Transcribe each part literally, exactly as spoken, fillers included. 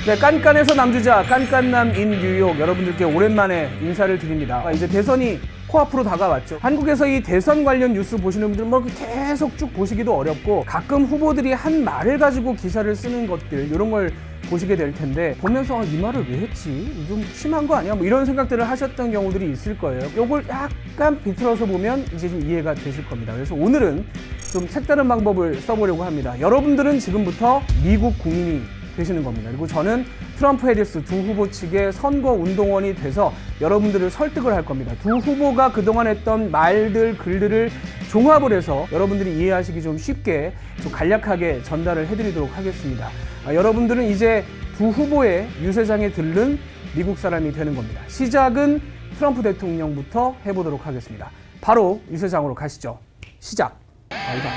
네, 깐깐해서 남주자, 깐깐남인 뉴욕 여러분들께 오랜만에 인사를 드립니다. 이제 대선이 코앞으로 다가왔죠. 한국에서 이 대선 관련 뉴스 보시는 분들은 뭐 계속 쭉 보시기도 어렵고 가끔 후보들이 한 말을 가지고 기사를 쓰는 것들 이런 걸 보시게 될 텐데 보면서 아, 이 말을 왜 했지? 좀 심한 거 아니야? 뭐 이런 생각들을 하셨던 경우들이 있을 거예요. 요걸 약간 비틀어서 보면 이제 좀 이해가 되실 겁니다. 그래서 오늘은 좀 색다른 방법을 써보려고 합니다. 여러분들은 지금부터 미국 국민이 되시는 겁니다. 그리고 저는 트럼프 해리스 두 후보 측의 선거 운동원이 돼서 여러분들을 설득을 할 겁니다. 두 후보가 그동안 했던 말들, 글들을 종합을 해서 여러분들이 이해하시기 좀 쉽게 좀 간략하게 전달을 해드리도록 하겠습니다. 아, 여러분들은 이제 두 후보의 유세장에 들른 미국 사람이 되는 겁니다. 시작은 트럼프 대통령부터 해보도록 하겠습니다. 바로 유세장으로 가시죠. 시작. 아, 이거 안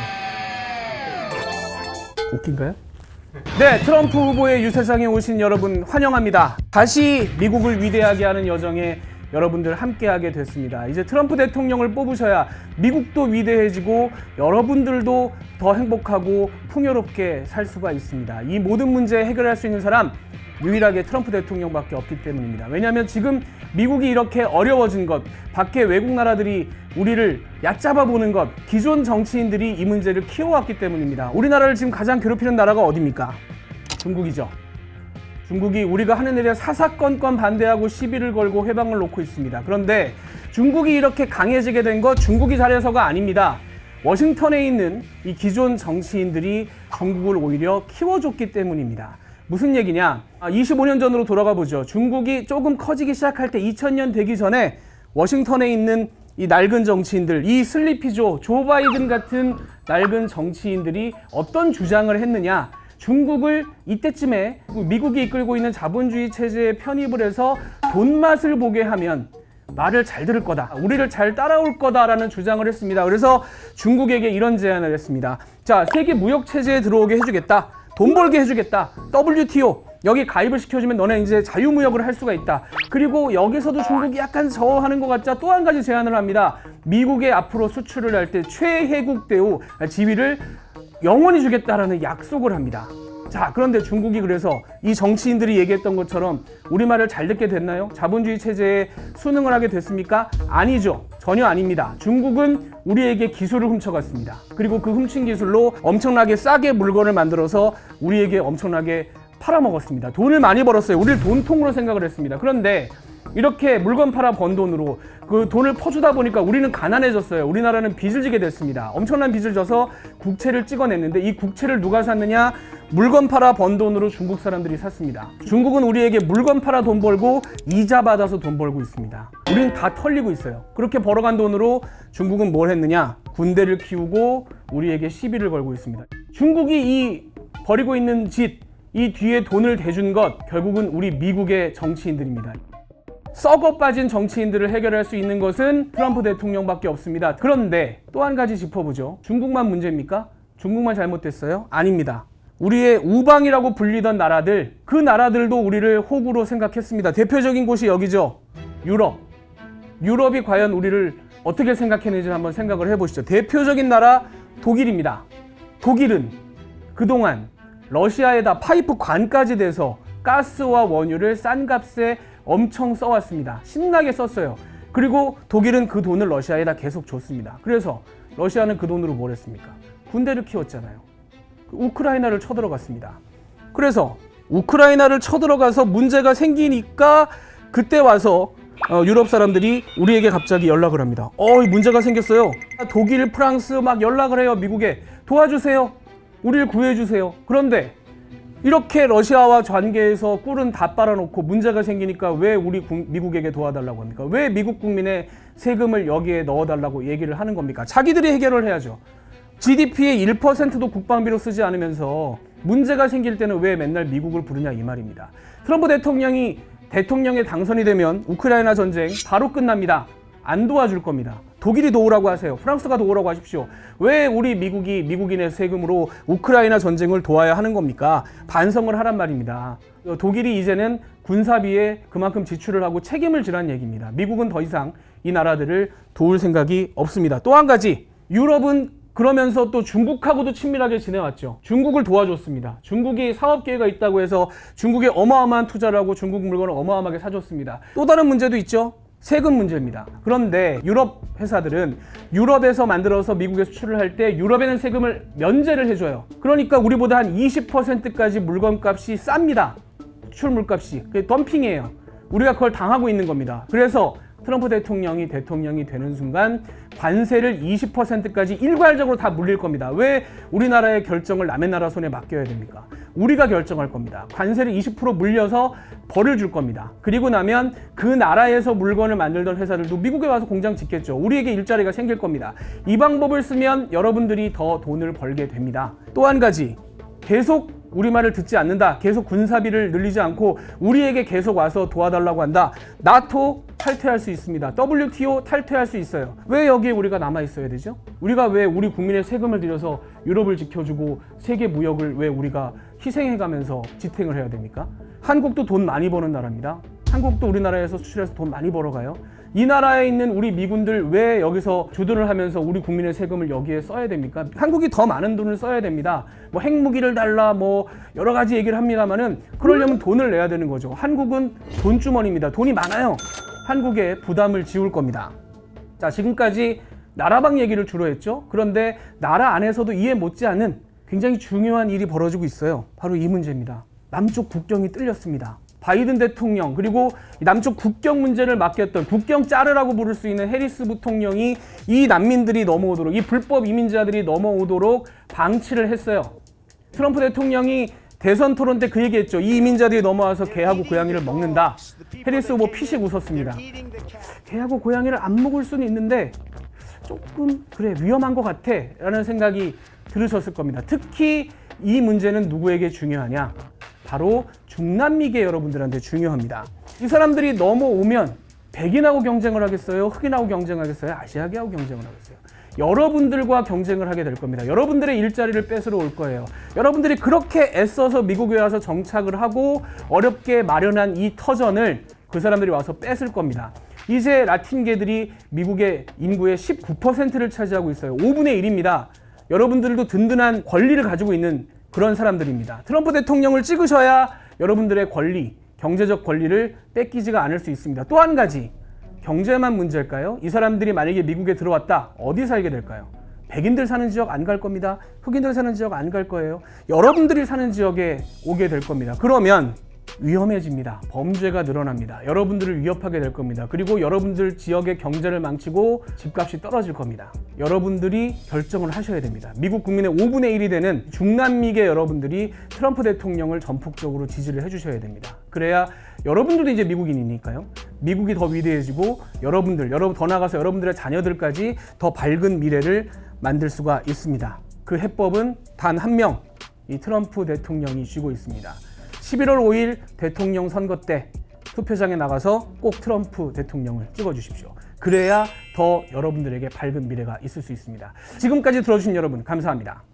써봤는데. 웃긴가요? 네, 트럼프 후보의 유세장에 오신 여러분 환영합니다. 다시 미국을 위대하게 하는 여정에 여러분들 함께하게 됐습니다. 이제 트럼프 대통령을 뽑으셔야 미국도 위대해지고 여러분들도 더 행복하고 풍요롭게 살 수가 있습니다. 이 모든 문제 해결할 수 있는 사람 유일하게 트럼프 대통령밖에 없기 때문입니다. 왜냐하면 지금 미국이 이렇게 어려워진 것, 밖에 외국 나라들이 우리를 얕잡아 보는 것, 기존 정치인들이 이 문제를 키워왔기 때문입니다. 우리나라를 지금 가장 괴롭히는 나라가 어디입니까? 중국이죠. 중국이 우리가 하는 일에 사사건건 반대하고 시비를 걸고 회방을 놓고 있습니다. 그런데 중국이 이렇게 강해지게 된 것 중국이 잘해서가 아닙니다. 워싱턴에 있는 이 기존 정치인들이 중국을 오히려 키워줬기 때문입니다. 무슨 얘기냐? 이십오 년 전으로 돌아가 보죠. 중국이 조금 커지기 시작할 때 이천 년 되기 전에 워싱턴에 있는 이 낡은 정치인들, 이 슬리피조, 조 바이든 같은 낡은 정치인들이 어떤 주장을 했느냐? 중국을 이때쯤에 미국이 이끌고 있는 자본주의 체제에 편입을 해서 돈맛을 보게 하면 말을 잘 들을 거다, 우리를 잘 따라올 거다라는 주장을 했습니다. 그래서 중국에게 이런 제안을 했습니다. 자, 세계 무역 체제에 들어오게 해주겠다. 돈 벌게 해주겠다. 더블유티오 여기 가입을 시켜주면 너네 이제 자유무역을 할 수가 있다. 그리고 여기서도 중국이 약간 저하는 것 같자 또 한 가지 제안을 합니다. 미국에 앞으로 수출을 할 때 최혜국 대우 지위를 영원히 주겠다라는 약속을 합니다. 자, 그런데 중국이 그래서 이 정치인들이 얘기했던 것처럼 우리말을 잘 듣게 됐나요? 자본주의 체제에 순응을 하게 됐습니까? 아니죠. 전혀 아닙니다. 중국은 우리에게 기술을 훔쳐갔습니다. 그리고 그 훔친 기술로 엄청나게 싸게 물건을 만들어서 우리에게 엄청나게 팔아먹었습니다. 돈을 많이 벌었어요. 우리를 돈통으로 생각을 했습니다. 그런데 이렇게 물건 팔아 번 돈으로 그 돈을 퍼주다 보니까 우리는 가난해졌어요. 우리나라는 빚을 지게 됐습니다. 엄청난 빚을 져서 국채를 찍어냈는데 이 국채를 누가 샀느냐? 물건 팔아 번 돈으로 중국 사람들이 샀습니다. 중국은 우리에게 물건 팔아 돈 벌고 이자 받아서 돈 벌고 있습니다. 우리는 다 털리고 있어요. 그렇게 벌어간 돈으로 중국은 뭘 했느냐? 군대를 키우고 우리에게 시비를 걸고 있습니다. 중국이 이 벌이고 있는 짓, 이 뒤에 돈을 대준 것 결국은 우리 미국의 정치인들입니다. 썩어 빠진 정치인들을 해결할 수 있는 것은 트럼프 대통령밖에 없습니다. 그런데 또 한 가지 짚어보죠. 중국만 문제입니까? 중국만 잘못됐어요? 아닙니다. 우리의 우방이라고 불리던 나라들, 그 나라들도 우리를 호구로 생각했습니다. 대표적인 곳이 여기죠. 유럽. 유럽이 과연 우리를 어떻게 생각했는지 한번 생각을 해보시죠. 대표적인 나라 독일입니다. 독일은 그동안 러시아에다 파이프 관까지 대서 가스와 원유를 싼 값에 엄청 써왔습니다. 신나게 썼어요. 그리고 독일은 그 돈을 러시아에다 계속 줬습니다. 그래서 러시아는 그 돈으로 뭘 했습니까? 군대를 키웠잖아요. 우크라이나를 쳐들어갔습니다. 그래서 우크라이나를 쳐들어가서 문제가 생기니까 그때 와서 어, 유럽 사람들이 우리에게 갑자기 연락을 합니다. 어, 문제가 생겼어요. 독일, 프랑스 막 연락을 해요. 미국에 도와주세요. 우리를 구해주세요. 그런데 이렇게 러시아와 관계에서 꿀은 다 빨아놓고 문제가 생기니까 왜 우리 국, 미국에게 도와달라고 합니까? 왜 미국 국민의 세금을 여기에 넣어달라고 얘기를 하는 겁니까? 자기들이 해결을 해야죠. 지디피의 일 퍼센트도 국방비로 쓰지 않으면서 문제가 생길 때는 왜 맨날 미국을 부르냐 이 말입니다. 트럼프 대통령이 대통령에 당선이 되면 우크라이나 전쟁 바로 끝납니다. 안 도와줄 겁니다. 독일이 도우라고 하세요. 프랑스가 도우라고 하십시오. 왜 우리 미국이 미국인의 세금으로 우크라이나 전쟁을 도와야 하는 겁니까? 반성을 하란 말입니다. 독일이 이제는 군사비에 그만큼 지출을 하고 책임을 지란 얘기입니다. 미국은 더 이상 이 나라들을 도울 생각이 없습니다. 또 한 가지, 유럽은 그러면서 또 중국하고도 친밀하게 지내왔죠. 중국을 도와줬습니다. 중국이 사업기회가 있다고 해서 중국에 어마어마한 투자를 하고 중국 물건을 어마어마하게 사줬습니다. 또 다른 문제도 있죠. 세금 문제입니다. 그런데 유럽 회사들은 유럽에서 만들어서 미국에 수출을 할 때 유럽에는 세금을 면제를 해줘요. 그러니까 우리보다 한 이십 퍼센트까지 물건값이 쌉니다. 수출 물값이. 그게 덤핑이에요. 우리가 그걸 당하고 있는 겁니다. 그래서 트럼프 대통령이 대통령이 되는 순간 관세를 이십 퍼센트까지 일괄적으로 다 물릴 겁니다. 왜 우리나라의 결정을 남의 나라 손에 맡겨야 됩니까? 우리가 결정할 겁니다. 관세를 이십 퍼센트 물려서 벌을 줄 겁니다. 그리고 나면 그 나라에서 물건을 만들던 회사들도 미국에 와서 공장 짓겠죠. 우리에게 일자리가 생길 겁니다. 이 방법을 쓰면 여러분들이 더 돈을 벌게 됩니다. 또 한 가지, 계속 우리 말을 듣지 않는다. 계속 군사비를 늘리지 않고 우리에게 계속 와서 도와달라고 한다. 나토 탈퇴할 수 있습니다. 더블유티오 탈퇴할 수 있어요. 왜 여기에 우리가 남아 있어야 되죠? 우리가 왜 우리 국민의 세금을 들여서 유럽을 지켜주고 세계 무역을 왜 우리가 희생해가면서 지탱을 해야 됩니까? 한국도 돈 많이 버는 나라입니다. 한국도 우리나라에서 수출해서 돈 많이 벌어가요. 이 나라에 있는 우리 미군들 왜 여기서 주둔을 하면서 우리 국민의 세금을 여기에 써야 됩니까? 한국이 더 많은 돈을 써야 됩니다. 뭐 핵무기를 달라 뭐 여러 가지 얘기를 합니다만은 그러려면 돈을 내야 되는 거죠. 한국은 돈주머니입니다. 돈이 많아요. 한국에 부담을 지울 겁니다. 자, 지금까지 나라방 얘기를 주로 했죠. 그런데 나라 안에서도 이해 못지않은 굉장히 중요한 일이 벌어지고 있어요. 바로 이 문제입니다. 남쪽 국경이 뚫렸습니다. 바이든 대통령 그리고 남쪽 국경 문제를 맡겼던 국경 짜르라고 부를 수 있는 해리스 부통령이 이 난민들이 넘어오도록, 이 불법 이민자들이 넘어오도록 방치를 했어요. 트럼프 대통령이 대선 토론 때 그 얘기했죠. 이 이민자들이 넘어와서 개하고 고양이를 먹는다. 해리스 후보 피식 웃었습니다. 개하고 고양이를 안 먹을 수는 있는데 조금 그래 위험한 것 같아 라는 생각이 들으셨을 겁니다. 특히 이 문제는 누구에게 중요하냐? 바로 중남미계 여러분들한테 중요합니다. 이 사람들이 넘어오면 백인하고 경쟁을 하겠어요? 흑인하고 경쟁하겠어요? 아시아계하고 경쟁을 하겠어요? 여러분들과 경쟁을 하게 될 겁니다. 여러분들의 일자리를 뺏으러 올 거예요. 여러분들이 그렇게 애써서 미국에 와서 정착을 하고 어렵게 마련한 이 터전을 그 사람들이 와서 뺏을 겁니다. 이제 라틴계들이 미국의 인구의 십구 퍼센트를 차지하고 있어요. 오분의 일입니다. 여러분들도 든든한 권리를 가지고 있는 그런 사람들입니다. 트럼프 대통령을 찍으셔야 여러분들의 권리, 경제적 권리를 뺏기지가 않을 수 있습니다. 또 한 가지, 경제만 문제일까요? 이 사람들이 만약에 미국에 들어왔다, 어디 살게 될까요? 백인들 사는 지역 안 갈 겁니다. 흑인들 사는 지역 안 갈 거예요. 여러분들이 사는 지역에 오게 될 겁니다. 그러면 위험해집니다. 범죄가 늘어납니다. 여러분들을 위협하게 될 겁니다. 그리고 여러분들 지역의 경제를 망치고 집값이 떨어질 겁니다. 여러분들이 결정을 하셔야 됩니다. 미국 국민의 오분의 일이 되는 중남미계 여러분들이 트럼프 대통령을 전폭적으로 지지를 해주셔야 됩니다. 그래야 여러분들도 이제 미국인이니까요. 미국이 더 위대해지고 여러분들, 여러분 더 나아가서 여러분들의 자녀들까지 더 밝은 미래를 만들 수가 있습니다. 그 해법은 단 한 명, 이 트럼프 대통령이 쥐고 있습니다. 십일월 오일 대통령 선거 때 투표장에 나가서 꼭 트럼프 대통령을 찍어주십시오. 그래야 더 여러분들에게 밝은 미래가 있을 수 있습니다. 지금까지 들어주신 여러분 감사합니다.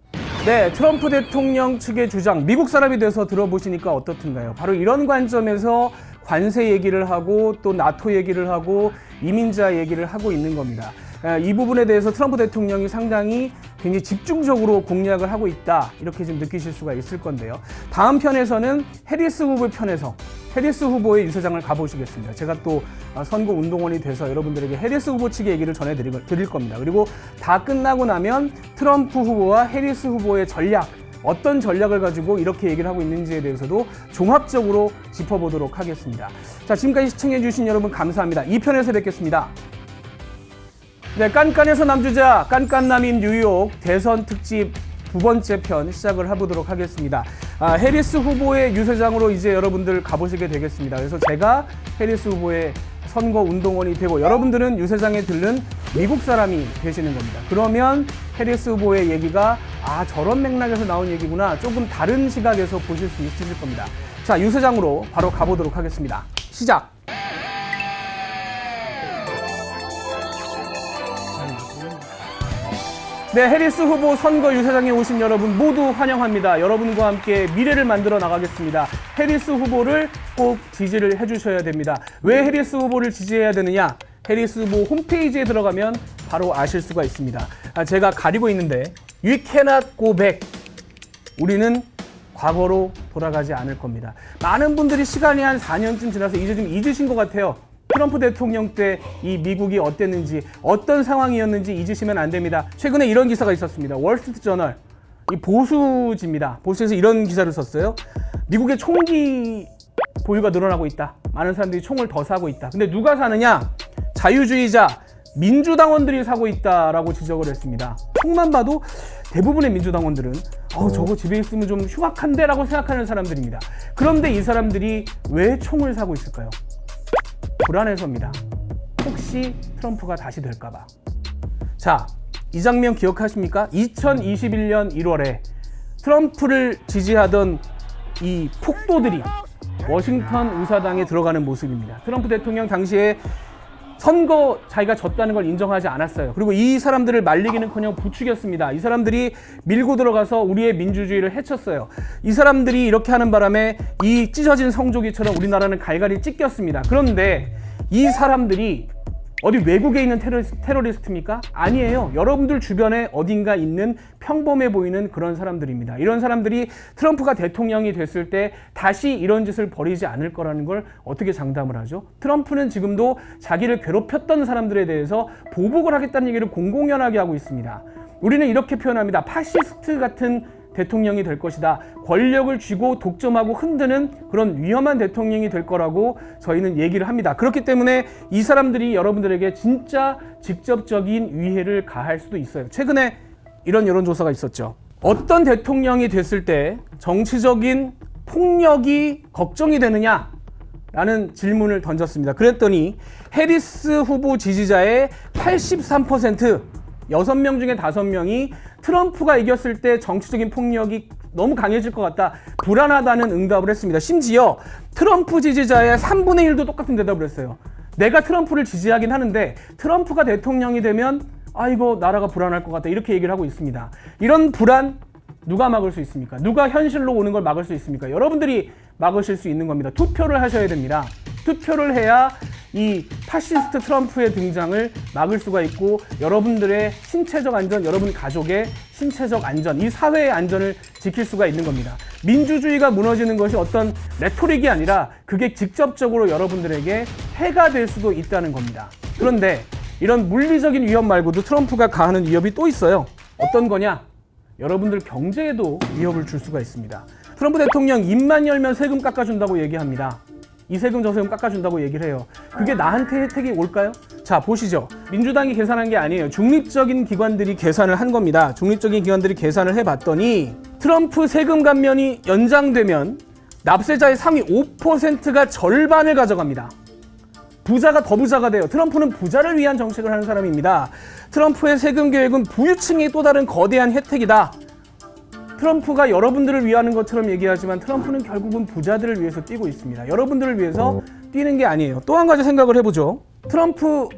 네, 트럼프 대통령 측의 주장, 미국 사람이 돼서 들어보시니까 어떻든가요? 바로 이런 관점에서 관세 얘기를 하고 또 나토 얘기를 하고 이민자 얘기를 하고 있는 겁니다. 이 부분에 대해서 트럼프 대통령이 상당히 굉장히 집중적으로 공략을 하고 있다, 이렇게 좀 느끼실 수가 있을 건데요. 다음 편에서는 해리스 후보 편에서 해리스 후보의 유세장을 가보시겠습니다. 제가 또 선거 운동원이 돼서 여러분들에게 해리스 후보 측의 얘기를 전해드릴 겁니다. 그리고 다 끝나고 나면 트럼프 후보와 해리스 후보의 전략, 어떤 전략을 가지고 이렇게 얘기를 하고 있는지에 대해서도 종합적으로 짚어보도록 하겠습니다. 자, 지금까지 시청해주신 여러분 감사합니다. 이 편에서 뵙겠습니다. 네, 깐깐해서 남주자, 깐깐남인 뉴욕 대선 특집 두 번째 편 시작을 해보도록 하겠습니다. 아, 해리스 후보의 유세장으로 이제 여러분들 가보시게 되겠습니다. 그래서 제가 해리스 후보의 선거 운동원이 되고 여러분들은 유세장에 들른 미국 사람이 되시는 겁니다. 그러면 해리스 후보의 얘기가 아, 저런 맥락에서 나온 얘기구나, 조금 다른 시각에서 보실 수 있으실 겁니다. 자, 유세장으로 바로 가보도록 하겠습니다. 시작! 네, 해리스 후보 선거 유세장에 오신 여러분 모두 환영합니다. 여러분과 함께 미래를 만들어 나가겠습니다. 해리스 후보를 꼭 지지를 해주셔야 됩니다. 왜 해리스 후보를 지지해야 되느냐? 해리스 후보 홈페이지에 들어가면 바로 아실 수가 있습니다. 아, 제가 가리고 있는데 You cannot go back. 우리는 과거로 돌아가지 않을 겁니다. 많은 분들이 시간이 한 사 년쯤 지나서 이제 좀 잊으신 것 같아요. 트럼프 대통령 때 이 미국이 어땠는지, 어떤 상황이었는지 잊으시면 안 됩니다. 최근에 이런 기사가 있었습니다. 월스트리트 저널, 이 보수지입니다. 보수에서 이런 기사를 썼어요. 미국의 총기 보유가 늘어나고 있다. 많은 사람들이 총을 더 사고 있다. 근데 누가 사느냐? 자유주의자, 민주당원들이 사고 있다라고 지적을 했습니다. 총만 봐도 대부분의 민주당원들은 어, 저거 집에 있으면 좀 흉악한데 라고 생각하는 사람들입니다. 그런데 이 사람들이 왜 총을 사고 있을까요? 불안해서입니다. 혹시 트럼프가 다시 될까봐. 자, 이 장면 기억하십니까? 이천이십일 년 일월에 트럼프를 지지하던 이 폭도들이 워싱턴 의사당에 들어가는 모습입니다. 트럼프 대통령 당시에 선거 자기가 졌다는 걸 인정하지 않았어요. 그리고 이 사람들을 말리기는커녕 부추겼습니다. 이 사람들이 밀고 들어가서 우리의 민주주의를 해쳤어요. 이 사람들이 이렇게 하는 바람에 이 찢어진 성조기처럼 우리나라는 갈갈이 찢겼습니다. 그런데 이 사람들이 어디 외국에 있는 테러리스트, 테러리스트입니까? 아니에요. 여러분들 주변에 어딘가 있는 평범해 보이는 그런 사람들입니다. 이런 사람들이 트럼프가 대통령이 됐을 때 다시 이런 짓을 벌이지 않을 거라는 걸 어떻게 장담을 하죠? 트럼프는 지금도 자기를 괴롭혔던 사람들에 대해서 보복을 하겠다는 얘기를 공공연하게 하고 있습니다. 우리는 이렇게 표현합니다. 파시스트 같은 대통령이 될 것이다. 권력을 쥐고 독점하고 흔드는 그런 위험한 대통령이 될 거라고 저희는 얘기를 합니다. 그렇기 때문에 이 사람들이 여러분들에게 진짜 직접적인 위해를 가할 수도 있어요. 최근에 이런 여론조사가 있었죠. 어떤 대통령이 됐을 때 정치적인 폭력이 걱정이 되느냐? 라는 질문을 던졌습니다. 그랬더니 해리스 후보 지지자의 팔십삼 퍼센트, 여섯 명 중에 다섯 명이 트럼프가 이겼을 때 정치적인 폭력이 너무 강해질 것 같다, 불안하다는 응답을 했습니다. 심지어 트럼프 지지자의 삼분의 일도 똑같은 대답을 했어요. 내가 트럼프를 지지하긴 하는데 트럼프가 대통령이 되면 아 이거 나라가 불안할 것 같다, 이렇게 얘기를 하고 있습니다. 이런 불안 누가 막을 수 있습니까? 누가 현실로 오는 걸 막을 수 있습니까? 여러분들이 막으실 수 있는 겁니다. 투표를 하셔야 됩니다. 투표를 해야 이 파시스트 트럼프의 등장을 막을 수가 있고 여러분들의 신체적 안전, 여러분 가족의 신체적 안전, 이 사회의 안전을 지킬 수가 있는 겁니다. 민주주의가 무너지는 것이 어떤 레토릭이 아니라 그게 직접적으로 여러분들에게 해가 될 수도 있다는 겁니다. 그런데 이런 물리적인 위협 말고도 트럼프가 가하는 위협이 또 있어요. 어떤 거냐? 여러분들 경제에도 위협을 줄 수가 있습니다. 트럼프 대통령 입만 열면 세금 깎아준다고 얘기합니다. 이 세금 저 세금 깎아준다고 얘기를 해요. 그게 나한테 혜택이 올까요? 자, 보시죠. 민주당이 계산한 게 아니에요. 중립적인 기관들이 계산을 한 겁니다. 중립적인 기관들이 계산을 해봤더니 트럼프 세금 감면이 연장되면 납세자의 상위 오 퍼센트가 절반을 가져갑니다. 부자가 더 부자가 돼요. 트럼프는 부자를 위한 정책을 하는 사람입니다. 트럼프의 세금 계획은 부유층의 또 다른 거대한 혜택이다. 트럼프가 여러분들을 위하는 것처럼 얘기하지만 트럼프는 결국은 부자들을 위해서 뛰고 있습니다. 여러분들을 위해서 뛰는 게 아니에요. 또 한 가지 생각을 해보죠. 트럼프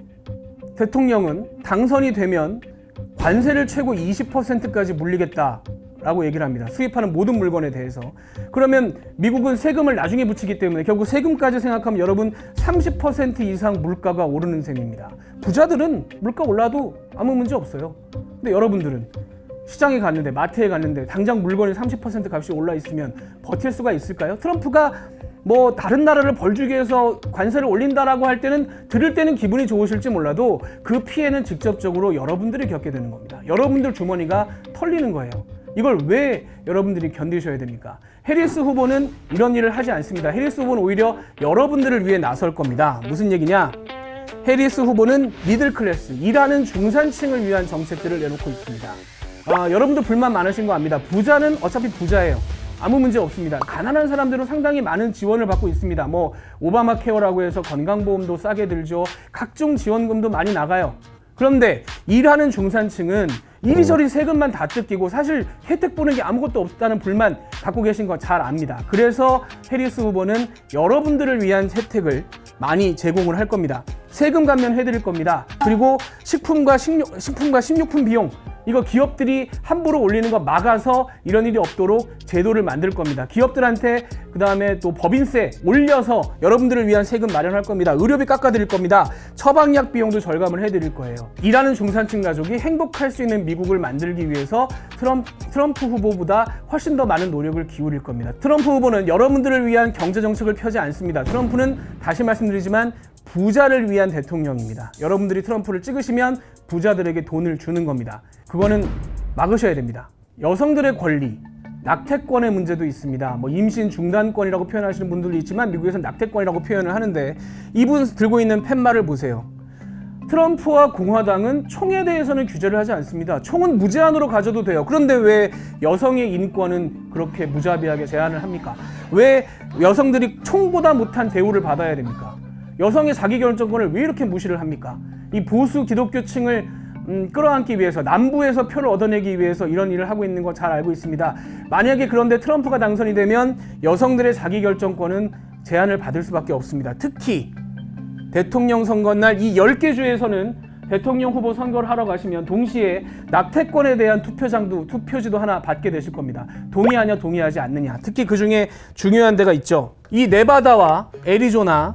대통령은 당선이 되면 관세를 최고 이십 퍼센트까지 물리겠다라고 얘기를 합니다. 수입하는 모든 물건에 대해서. 그러면 미국은 세금을 나중에 붙이기 때문에 결국 세금까지 생각하면 여러분 삼십 퍼센트 이상 물가가 오르는 셈입니다. 부자들은 물가 올라도 아무 문제 없어요. 근데 여러분들은 시장에 갔는데, 마트에 갔는데 당장 물건이 삼십 퍼센트 값이 올라 있으면 버틸 수가 있을까요? 트럼프가 뭐 다른 나라를 벌주기 위해서 관세를 올린다라고 할 때는, 들을 때는 기분이 좋으실지 몰라도 그 피해는 직접적으로 여러분들이 겪게 되는 겁니다. 여러분들 주머니가 털리는 거예요. 이걸 왜 여러분들이 견디셔야 됩니까? 해리스 후보는 이런 일을 하지 않습니다. 해리스 후보는 오히려 여러분들을 위해 나설 겁니다. 무슨 얘기냐? 해리스 후보는 미들클래스, 일하는 중산층을 위한 정책들을 내놓고 있습니다. 아, 여러분도 불만 많으신 거 압니다. 부자는 어차피 부자예요. 아무 문제 없습니다. 가난한 사람들은 상당히 많은 지원을 받고 있습니다. 뭐 오바마 케어라고 해서 건강보험도 싸게 들죠. 각종 지원금도 많이 나가요. 그런데 일하는 중산층은 이리저리 세금만 다 뜯기고 사실 혜택 보는 게 아무것도 없다는 불만 갖고 계신 거 잘 압니다. 그래서 해리스 후보는 여러분들을 위한 혜택을 많이 제공을 할 겁니다. 세금 감면 해드릴 겁니다. 그리고 식품과 식료, 식품과 식료품 비용, 이거 기업들이 함부로 올리는 거 막아서 이런 일이 없도록 제도를 만들 겁니다. 기업들한테 그 다음에 또 법인세 올려서 여러분들을 위한 세금 마련할 겁니다. 의료비 깎아드릴 겁니다. 처방약 비용도 절감을 해드릴 거예요. 일하는 중산층 가족이 행복할 수 있는 미국을 만들기 위해서 트럼프, 트럼프 후보보다 훨씬 더 많은 노력을 기울일 겁니다. 트럼프 후보는 여러분들을 위한 경제 정책을 펴지 않습니다. 트럼프는 다시 말씀드리지만 부자를 위한 대통령입니다. 여러분들이 트럼프를 찍으시면 부자들에게 돈을 주는 겁니다. 그거는 막으셔야 됩니다. 여성들의 권리, 낙태권의 문제도 있습니다. 뭐 임신 중단권이라고 표현하시는 분들도 있지만 미국에서는 낙태권이라고 표현을 하는데 이분 들고 있는 팻말을 보세요. 트럼프와 공화당은 총에 대해서는 규제를 하지 않습니다. 총은 무제한으로 가져도 돼요. 그런데 왜 여성의 인권은 그렇게 무자비하게 제한을 합니까? 왜 여성들이 총보다 못한 대우를 받아야 됩니까? 여성의 자기결정권을 왜 이렇게 무시를 합니까? 이 보수 기독교층을 음, 끌어안기 위해서, 남부에서 표를 얻어내기 위해서 이런 일을 하고 있는 거 잘 알고 있습니다. 만약에 그런데 트럼프가 당선이 되면 여성들의 자기결정권은 제한을 받을 수밖에 없습니다. 특히 대통령 선거날 이 열 개 주에서는 대통령 후보 선거를 하러 가시면 동시에 낙태권에 대한 투표장도, 투표지도 하나 받게 되실 겁니다. 동의하냐 동의하지 않느냐. 특히 그 중에 중요한 데가 있죠. 이 네바다와 애리조나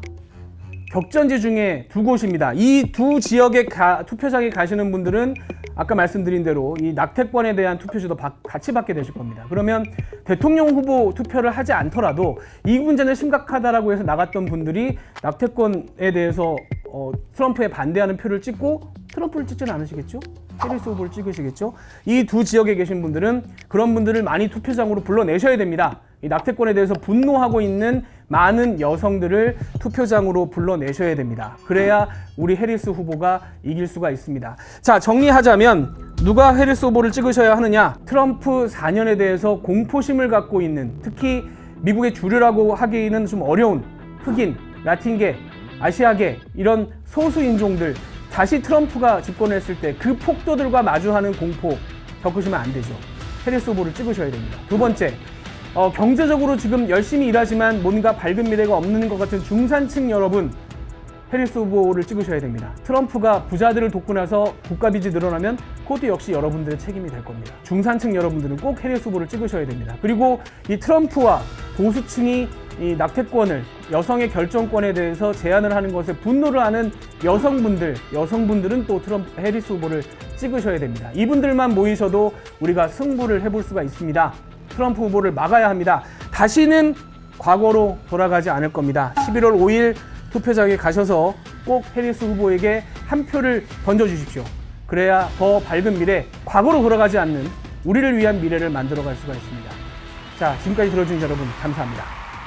격전지 중에 두 곳입니다. 이 두 지역의 가, 투표장에 가시는 분들은 아까 말씀드린 대로 이 낙태권에 대한 투표지도 바, 같이 받게 되실 겁니다. 그러면 대통령 후보 투표를 하지 않더라도 이 문제는 심각하다라고 해서 나갔던 분들이 낙태권에 대해서 어, 트럼프에 반대하는 표를 찍고 트럼프를 찍지는 않으시겠죠? 해리스 후보를 찍으시겠죠? 이 두 지역에 계신 분들은 그런 분들을 많이 투표장으로 불러내셔야 됩니다. 이 낙태권에 대해서 분노하고 있는 많은 여성들을 투표장으로 불러내셔야 됩니다. 그래야 우리 해리스 후보가 이길 수가 있습니다. 자, 정리하자면 누가 해리스 후보를 찍으셔야 하느냐? 트럼프 사 년에 대해서 공포심을 갖고 있는, 특히 미국의 주류라고 하기는 좀 어려운 흑인, 라틴계, 아시아계 이런 소수 인종들, 다시 트럼프가 집권을 했을 때 그 폭도들과 마주하는 공포 겪으시면 안 되죠. 해리스 후보를 찍으셔야 됩니다. 두 번째, 어, 경제적으로 지금 열심히 일하지만 뭔가 밝은 미래가 없는 것 같은 중산층 여러분, 해리스 후보를 찍으셔야 됩니다. 트럼프가 부자들을 돕고 나서 국가빚이 늘어나면 그것도 역시 여러분들의 책임이 될 겁니다. 중산층 여러분들은 꼭 해리스 후보를 찍으셔야 됩니다. 그리고 이 트럼프와 보수층이 이 낙태권을, 여성의 결정권에 대해서 제한을 하는 것에 분노를 하는 여성분들, 여성분들은 또 트럼프, 해리스 후보를 찍으셔야 됩니다. 이분들만 모이셔도 우리가 승부를 해볼 수가 있습니다. 트럼프 후보를 막아야 합니다. 다시는 과거로 돌아가지 않을 겁니다. 십일월 오일 투표장에 가셔서 꼭 해리스 후보에게 한 표를 던져주십시오. 그래야 더 밝은 미래, 과거로 돌아가지 않는 우리를 위한 미래를 만들어갈 수가 있습니다. 자, 지금까지 들어주신 여러분 감사합니다.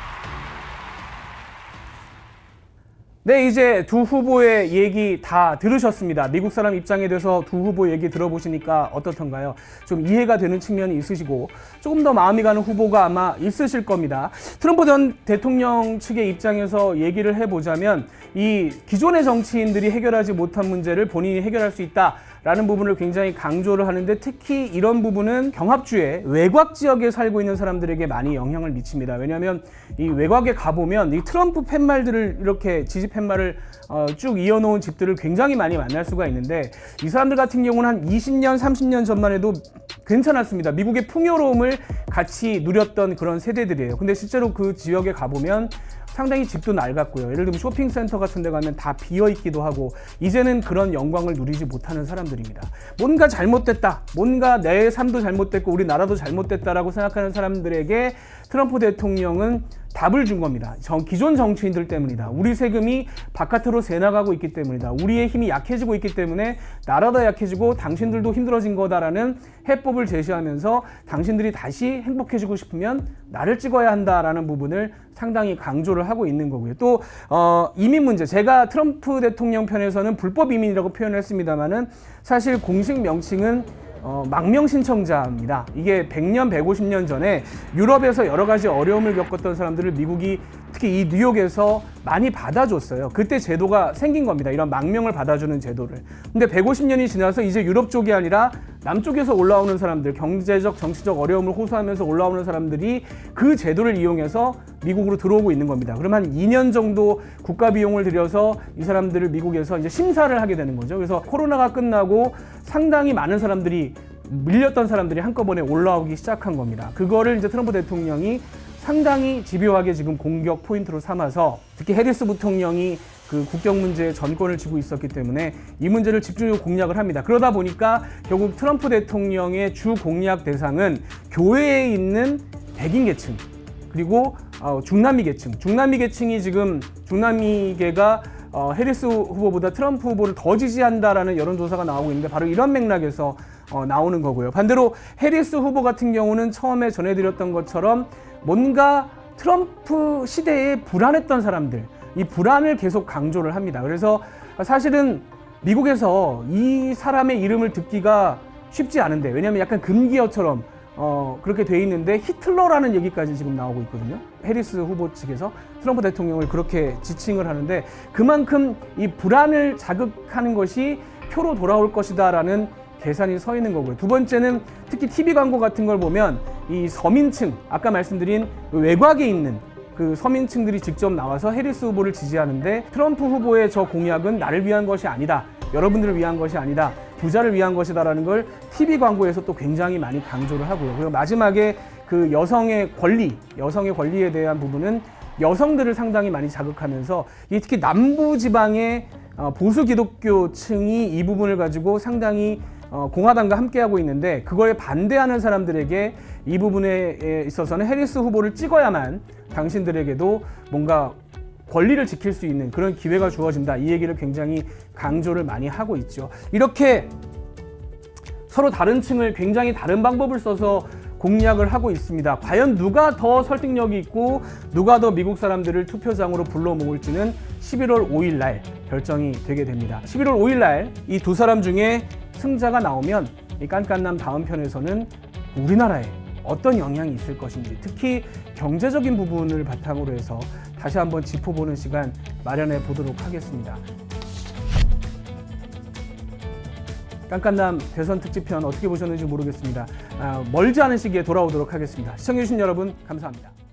네, 이제 두 후보의 얘기 다 들으셨습니다. 미국 사람 입장에 대해서 두 후보 얘기 들어보시니까 어떻던가요? 좀 이해가 되는 측면이 있으시고 조금 더 마음이 가는 후보가 아마 있으실 겁니다. 트럼프 전 대통령 측의 입장에서 얘기를 해보자면 이 기존의 정치인들이 해결하지 못한 문제를 본인이 해결할 수 있다 라는 부분을 굉장히 강조를 하는데, 특히 이런 부분은 경합주의 외곽 지역에 살고 있는 사람들에게 많이 영향을 미칩니다. 왜냐하면 이 외곽에 가보면 이 트럼프 팻말들을, 이렇게 지지 팻말을 어, 쭉 이어놓은 집들을 굉장히 많이 만날 수가 있는데, 이 사람들 같은 경우는 한 이십 년, 삼십 년 전만 해도 괜찮았습니다. 미국의 풍요로움을 같이 누렸던 그런 세대들이에요. 근데 실제로 그 지역에 가보면 상당히 집도 낡았고요. 예를 들면 쇼핑센터 같은 데 가면 다 비어있기도 하고 이제는 그런 영광을 누리지 못하는 사람들입니다. 뭔가 잘못됐다, 뭔가 내 삶도 잘못됐고 우리나라도 잘못됐다라고 생각하는 사람들에게 트럼프 대통령은 답을 준 겁니다. 정, 기존 정치인들 때문이다. 우리 세금이 바깥으로 새나가고 있기 때문이다. 우리의 힘이 약해지고 있기 때문에 나라도 약해지고 당신들도 힘들어진 거다라는 해법을 제시하면서 당신들이 다시 행복해지고 싶으면 나를 찍어야 한다라는 부분을 상당히 강조를 하고 있는 거고요. 또 어, 이민 문제, 제가 트럼프 대통령 편에서는 불법 이민이라고 표현을 했습니다만은 사실 공식 명칭은 어, 망명 신청자입니다. 이게 백 년, 백오십 년 전에 유럽에서 여러 가지 어려움을 겪었던 사람들을 미국이 특히 이 뉴욕에서 많이 받아줬어요. 그때 제도가 생긴 겁니다. 이런 망명을 받아주는 제도를. 근데 백오십 년이 지나서 이제 유럽 쪽이 아니라 남쪽에서 올라오는 사람들, 경제적, 정치적 어려움을 호소하면서 올라오는 사람들이 그 제도를 이용해서 미국으로 들어오고 있는 겁니다. 그러면 한 이 년 정도 국가 비용을 들여서 이 사람들을 미국에서 이제 심사를 하게 되는 거죠. 그래서 코로나가 끝나고 상당히 많은 사람들이 밀렸던 사람들이 한꺼번에 올라오기 시작한 겁니다. 그거를 이제 트럼프 대통령이 상당히 집요하게 지금 공격 포인트로 삼아서 특히 해리스 부통령이 그 국경 문제에 전권을 쥐고 있었기 때문에 이 문제를 집중적으로 공략을 합니다. 그러다 보니까 결국 트럼프 대통령의 주 공략 대상은 교회에 있는 백인 계층 그리고 어, 중남미 계층, 중남미 계층이 지금 중남미계가 어, 해리스 후보보다 트럼프 후보를 더 지지한다라는 여론조사가 나오고 있는데 바로 이런 맥락에서 어, 나오는 거고요. 반대로 해리스 후보 같은 경우는 처음에 전해드렸던 것처럼 뭔가 트럼프 시대에 불안했던 사람들, 이 불안을 계속 강조를 합니다. 그래서 사실은 미국에서 이 사람의 이름을 듣기가 쉽지 않은데, 왜냐하면 약간 금기어처럼 어, 그렇게 돼 있는데 히틀러라는 얘기까지 지금 나오고 있거든요. 해리스 후보 측에서 트럼프 대통령을 그렇게 지칭을 하는데 그만큼 이 불안을 자극하는 것이 표로 돌아올 것이다라는 계산이 서 있는 거고요. 두 번째는 특히 티비 광고 같은 걸 보면 이 서민층, 아까 말씀드린 외곽에 있는 그 서민층들이 직접 나와서 해리스 후보를 지지하는데 트럼프 후보의 저 공약은 나를 위한 것이 아니다. 여러분들을 위한 것이 아니다. 부자를 위한 것이다라는 걸 티비 광고에서 또 굉장히 많이 강조를 하고요. 그리고 마지막에 그 여성의 권리, 여성의 권리에 대한 부분은 여성들을 상당히 많이 자극하면서 특히 남부 지방의 보수 기독교층이 이 부분을 가지고 상당히 공화당과 함께하고 있는데 그거에 반대하는 사람들에게 이 부분에 있어서는 해리스 후보를 찍어야만 당신들에게도 뭔가 권리를 지킬 수 있는 그런 기회가 주어진다. 이 얘기를 굉장히 강조를 많이 하고 있죠. 이렇게 서로 다른 층을 굉장히 다른 방법을 써서 공략을 하고 있습니다. 과연 누가 더 설득력이 있고 누가 더 미국 사람들을 투표장으로 불러 모을지는 십일월 오일 날 결정이 되게 됩니다. 십일월 오일 날 이 두 사람 중에 승자가 나오면 이 깐깐남 다음 편에서는 우리나라에 어떤 영향이 있을 것인지, 특히 경제적인 부분을 바탕으로 해서 다시 한번 짚어보는 시간 마련해 보도록 하겠습니다. 깐깐남 대선 특집편 어떻게 보셨는지 모르겠습니다. 아, 멀지 않은 시기에 돌아오도록 하겠습니다. 시청해주신 여러분 감사합니다.